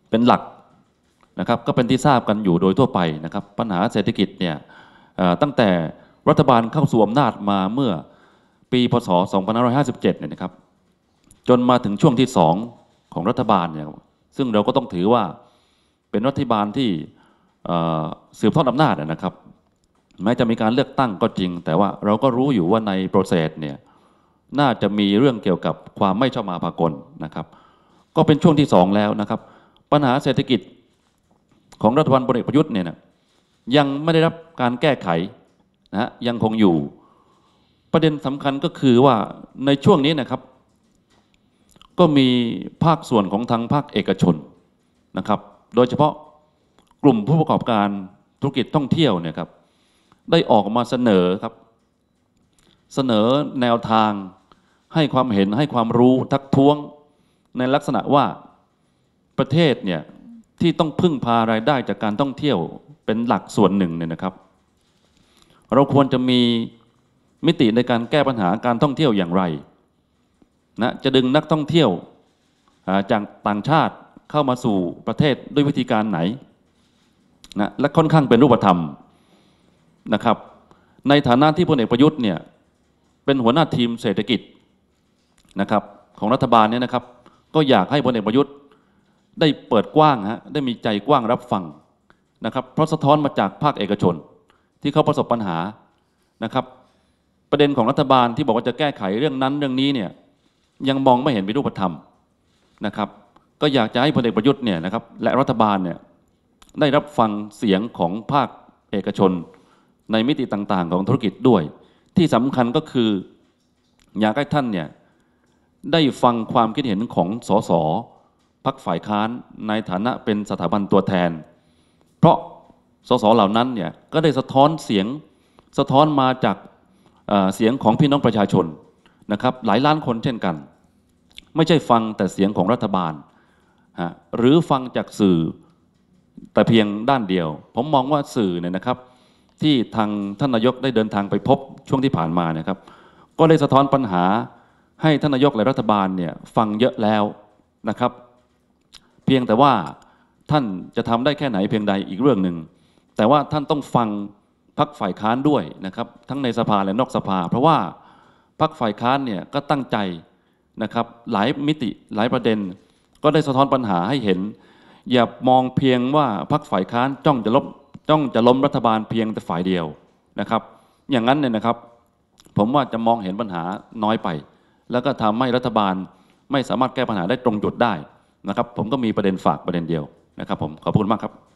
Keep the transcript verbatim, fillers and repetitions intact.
เป็นหลักนะครับก็เป็นที่ทราบกันอยู่โดยทั่วไปนะครับปัญหาเศรษฐกิจเนี่ยตั้งแต่รัฐบาลเข้าสู่อำนาจมาเมื่อปีพศสองพันห้าร้อยห้าสิบเจ็ดเนี่ยนะครับจนมาถึงช่วงที่สองของรัฐบาลเนี่ยซึ่งเราก็ต้องถือว่าเป็นรัฐบาลที่สืบทอดอำนาจนะครับแม้จะมีการเลือกตั้งก็จริงแต่ว่าเราก็รู้อยู่ว่าในโปรเซสเนี่ยน่าจะมีเรื่องเกี่ยวกับความไม่ชอบมาพากลนะครับก็เป็นช่วงที่สองแล้วนะครับปัญหาเศรษฐกิจของรัฐบาลพลเอกประยุทธ์เนี่ยนะยังไม่ได้รับการแก้ไขนะยังคงอยู่ประเด็นสำคัญก็คือว่าในช่วงนี้นะครับก็มีภาคส่วนของทางภาคเอกชนนะครับโดยเฉพาะกลุ่มผู้ประกอบการธุรกิจท่องเที่ยวเนี่ยครับได้ออกมาเสนอครับเสนอแนวทางให้ความเห็นให้ความรู้ทักท้วงในลักษณะว่าประเทศเนี่ยที่ต้องพึ่งพารายได้จากการท่องเที่ยวเป็นหลักส่วนหนึ่งเนี่ยนะครับเราควรจะมีมิติในการแก้ปัญหาการท่องเที่ยวอย่างไรนะจะดึงนักท่องเที่ยวจากต่างชาติเข้ามาสู่ประเทศด้วยวิธีการไหนนะและค่อนข้างเป็นรูปธรรมนะครับในฐานะที่พลเอกประยุทธ์เนี่ยเป็นหัวหน้าทีมเศรษฐกิจนะครับของรัฐบาลเนี่ยนะครับก็อยากให้พลเอกประยุทธ์ได้เปิดกว้างฮะได้มีใจกว้างรับฟังนะครับเพราะสะท้อนมาจากภาคเอกชนที่เขาประสบปัญหานะครับประเด็นของรัฐบาลที่บอกว่าจะแก้ไขเรื่องนั้นเรื่องนี้เนี่ยยังมองไม่เห็นเป็นรูปธรรมนะครับก็อยากจะให้พลเอกประยุทธ์เนี่ยนะครับและรัฐบาลเนี่ยได้รับฟังเสียงของภาคเอกชนในมิติต่างๆของธุรกิจด้วยที่สำคัญก็คืออยากให้ท่านเนี่ยได้ฟังความคิดเห็นของสสพรรคฝ่ายค้านในฐานะเป็นสถาบันตัวแทนเพราะสสเหล่านั้นเนี่ยก็ได้สะท้อนเสียงสะท้อนมาจากเสียงของพี่น้องประชาชนนะครับหลายล้านคนเช่นกันไม่ใช่ฟังแต่เสียงของรัฐบาลหรือฟังจากสื่อแต่เพียงด้านเดียวผมมองว่าสื่อเนี่ยนะครับที่ทางท่านนายกได้เดินทางไปพบช่วงที่ผ่านมานะครับก็ได้สะท้อนปัญหาให้ท่านนายกและรัฐบาลเนี่ยฟังเยอะแล้วนะครับเพียงแต่ว่าท่านจะทำได้แค่ไหนเพียงใดอีกเรื่องหนึ่งแต่ว่าท่านต้องฟังพรรคฝ่ายค้านด้วยนะครับทั้งในสภาและนอกสภาเพราะว่าพรรคฝ่ายค้านเนี่ยก็ตั้งใจนะครับหลายมิติหลายประเด็นก็ได้สะท้อนปัญหาให้เห็นอย่ามองเพียงว่าพรรคฝ่ายค้านจ้องจะล้มจ้องจะล้มรัฐบาลเพียงแต่ฝ่ายเดียวนะครับอย่างนั้นเนี่ยนะครับผมว่าจะมองเห็นปัญหาน้อยไปแล้วก็ทำให้รัฐบาลไม่สามารถแก้ปัญหาได้ตรงจุดได้นะครับผมก็มีประเด็นฝากประเด็นเดียวนะครับผมขอบคุณมากครับ